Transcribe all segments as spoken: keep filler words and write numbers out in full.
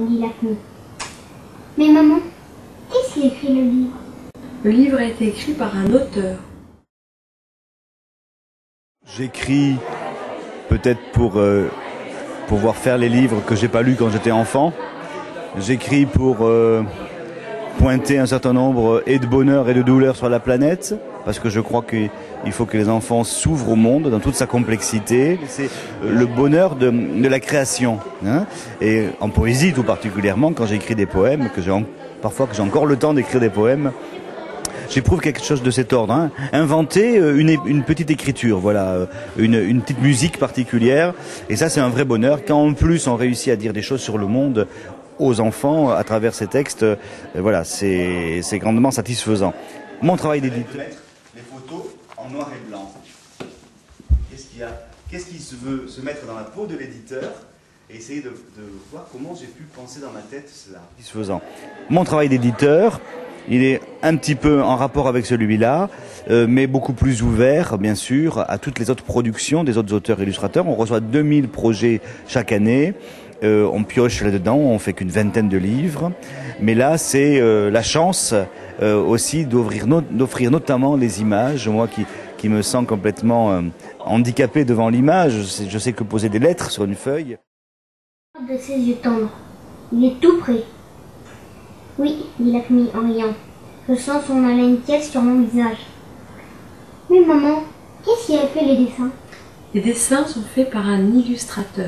répondit Lakmi. Mais maman, qu'est-ce qui écrit le livre? Le livre a été écrit par un auteur. J'écris peut-être pour euh, pouvoir faire les livres que j'ai pas lus quand j'étais enfant. J'écris pour euh, pointer un certain nombre et de bonheur et de douleur sur la planète, parce que je crois qu'il faut que les enfants s'ouvrent au monde dans toute sa complexité. C'est le bonheur de, de la création, hein, et en poésie tout particulièrement, quand j'écris des poèmes, que j'ai en, parfois que j'ai encore le temps d'écrire des poèmes, j'éprouve quelque chose de cet ordre, hein. Inventer une, une petite écriture, voilà, une, une petite musique particulière, et ça c'est un vrai bonheur. Quand en plus on réussit à dire des choses sur le monde aux enfants à travers ces textes, euh, voilà, c'est c'est grandement satisfaisant. Mon travail d'éditeur, les photos en noir et blanc. Qu'est-ce qu'il y a, qu'est-ce qui se veut se mettre dans la peau de l'éditeur et essayer de, de voir comment j'ai pu penser dans ma tête cela. Satisfaisant. Mon travail d'éditeur, il est un petit peu en rapport avec celui-là, euh, mais beaucoup plus ouvert, bien sûr, à toutes les autres productions des autres auteurs et illustrateurs. On reçoit deux mille projets chaque année. Euh, on pioche là-dedans, on fait qu'une vingtaine de livres. Mais là, c'est euh, la chance euh, aussi d'offrir, no- d'offrir notamment les images. Moi qui, qui me sens complètement euh, handicapé devant l'image, je sais, je sais que poser des lettres sur une feuille. De ses yeux tendres. Il est tout près. Oui, dit Lakmi en riant. Je sens son haleine tiède sur mon visage. Mais maman, qu'est-ce qui a fait les dessins? Les dessins sont faits par un illustrateur.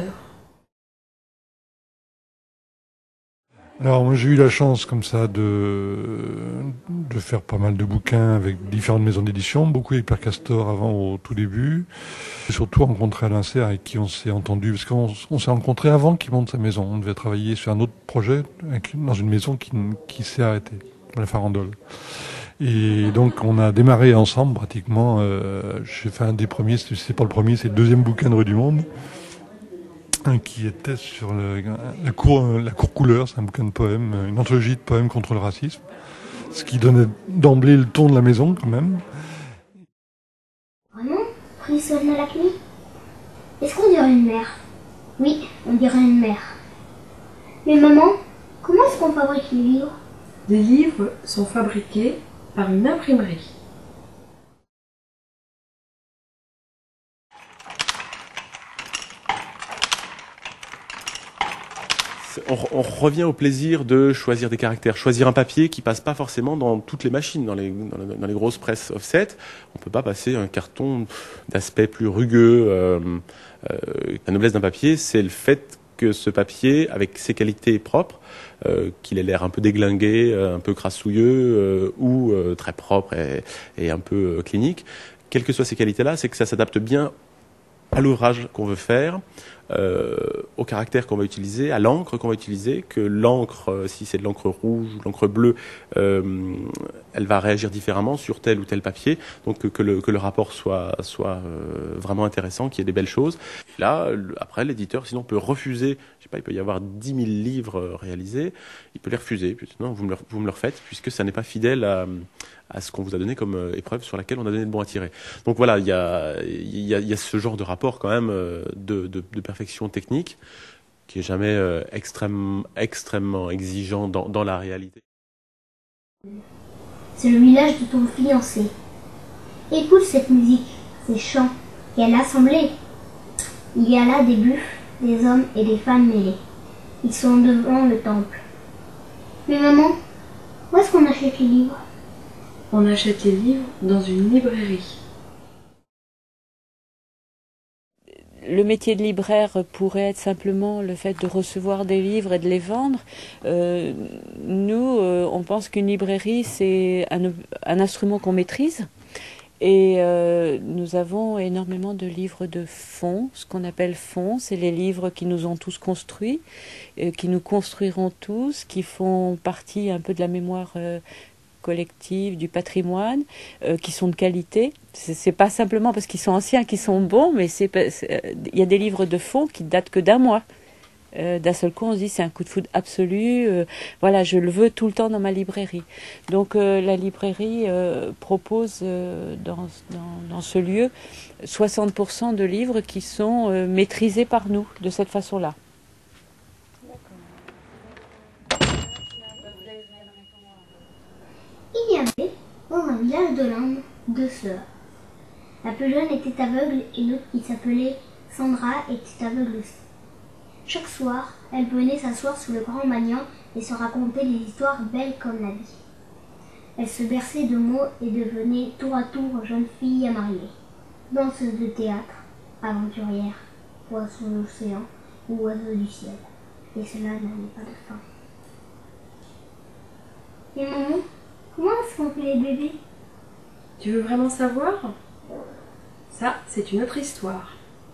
Alors moi j'ai eu la chance comme ça de, de faire pas mal de bouquins avec différentes maisons d'édition, beaucoup avec Pierre Castor avant au tout début, et surtout rencontrer Alain Serre avec qui on s'est entendu, parce qu'on on s'est rencontrés avant qu'il monte sa maison. On devait travailler sur un autre projet dans une maison qui, qui s'est arrêtée, la Farandole. Et donc on a démarré ensemble pratiquement, euh, j'ai fait un des premiers, c'est pas le premier, c'est le deuxième bouquin de Rue du Monde, qui était sur le, la, cour, la cour couleur, c'est un bouquin de poèmes, une anthologie de poèmes contre le racisme, ce qui donnait d'emblée le ton de la maison quand même. Vraiment? Frissonna Lakmi. Est-ce qu'on dirait une mère? Oui, on dirait une mère. Mais maman, comment est-ce qu'on fabrique les livres? Les livres sont fabriqués par une imprimerie. On, on revient au plaisir de choisir des caractères, choisir un papier qui passe pas forcément dans toutes les machines, dans les, dans les, dans les grosses presses offset. On peut pas passer un carton d'aspect plus rugueux. Euh, euh, la noblesse d'un papier, c'est le fait que ce papier, avec ses qualités propres, euh, qu'il ait l'air un peu déglingué, un peu crassouilleux euh, ou euh, très propre et, et un peu euh, clinique, quelles que soient ces qualités-là, c'est que ça s'adapte bien à l'ouvrage qu'on veut faire, euh, au caractère qu'on va utiliser, à l'encre qu'on va utiliser, que l'encre, euh, si c'est de l'encre rouge ou de l'encre bleue, euh, elle va réagir différemment sur tel ou tel papier, donc que, que, le, que le rapport soit, soit euh, vraiment intéressant, qu'il y ait des belles choses. Et là, après, l'éditeur, sinon, peut refuser, je sais pas, il peut y avoir dix mille livres réalisés, il peut les refuser, puis, non, vous me le, vous me le refaites, puisque ça n'est pas fidèle à, à ce qu'on vous a donné comme épreuve sur laquelle on a donné de bon à tirer. Donc voilà, il y a, il y a, il y a ce genre de rapport quand même de, de, de perfection technique qui est jamais euh, extrême, extrêmement exigeant dans, dans la réalité. C'est le village de ton fiancé. Écoute cette musique, ces chants, quelle assemblée! Il y a là des buffles, des hommes et des femmes mêlés. Ils sont devant le temple. Mais maman, où est-ce qu'on achète les livres? On achète les livres dans une librairie. Le métier de libraire pourrait être simplement le fait de recevoir des livres et de les vendre. Euh, nous, euh, on pense qu'une librairie, c'est un, un instrument qu'on maîtrise. Et euh, nous avons énormément de livres de fonds, ce qu'on appelle fonds, c'est les livres qui nous ont tous construits, euh, qui nous construiront tous, qui font partie un peu de la mémoire euh, collective, du patrimoine, euh, qui sont de qualité. C'est, c'est pas simplement parce qu'ils sont anciens qu'ils sont bons, mais c'est, c'est, il y a des livres de fonds qui datent que d'un mois. Euh, d'un seul coup, on se dit c'est un coup de foudre absolu. Euh, voilà, je le veux tout le temps dans ma librairie. Donc euh, la librairie euh, propose euh, dans, dans, dans ce lieu soixante pour cent de livres qui sont euh, maîtrisés par nous de cette façon-là. village de l'Inde, deux sœurs. La plus jeune était aveugle et l'autre qui s'appelait Sandra était aveugle aussi. Chaque soir, elle venait s'asseoir sous le grand banyan et se raconter des histoires belles comme la vie. Elle se berçait de mots et devenait tour à tour jeune fille à marier, danseuse de théâtre, aventurière, poisson de l'océan ou oiseau du ciel. Et cela n'avait pas de fin. Et maman, comment est-ce qu'on fait les bébés? Tu veux vraiment savoir? Ça, c'est une autre histoire.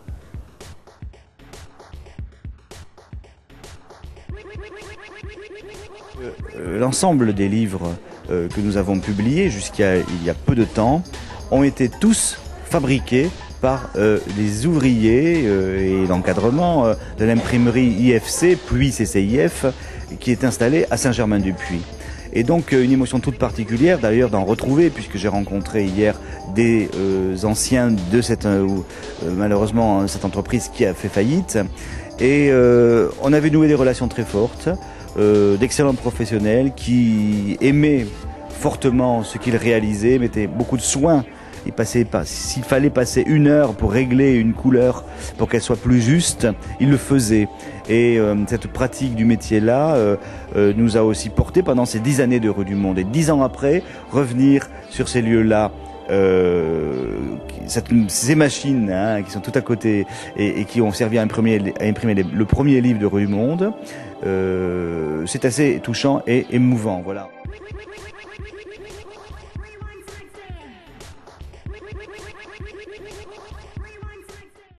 L'ensemble des livres euh, que nous avons publiés jusqu'à il y a peu de temps ont été tous fabriqués par euh, les ouvriers euh, et l'encadrement euh, de l'imprimerie I F C, puis C C I F, qui est installée à Saint-Germain-du-Puy. Et donc euh, une émotion toute particulière d'ailleurs d'en retrouver, puisque j'ai rencontré hier des euh, anciens de cette, euh, malheureusement, cette entreprise qui a fait faillite. Et euh, on avait noué des relations très fortes. Euh, d'excellents professionnels qui aimaient fortement ce qu'ils réalisaient, mettaient beaucoup de soin. Ils passaient pas, s'il fallait passer une heure pour régler une couleur pour qu'elle soit plus juste, ils le faisaient. Et euh, cette pratique du métier-là euh, euh, nous a aussi porté pendant ces dix années de Rue du Monde. Et dix ans après, revenir sur ces lieux-là, euh, cette, ces machines hein, qui sont tout à côté et, et qui ont servi à imprimer, à imprimer les, le premier livre de Rue du Monde, euh, c'est assez touchant et émouvant. Voilà.